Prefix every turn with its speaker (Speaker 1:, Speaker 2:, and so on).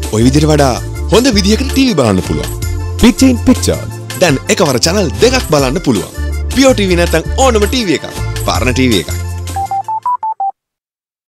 Speaker 1: ඔය විදිහට වඩා හොඳ විදිහකට ටීවී බලන්න පුළුවන්. Picture in picture. දැන් එකවර channel දෙකක් බලන්න පුළුවන්. PEO TV නැත්නම් ඕනම ටීවී එකක්. පාරණ ටීවී එකක්.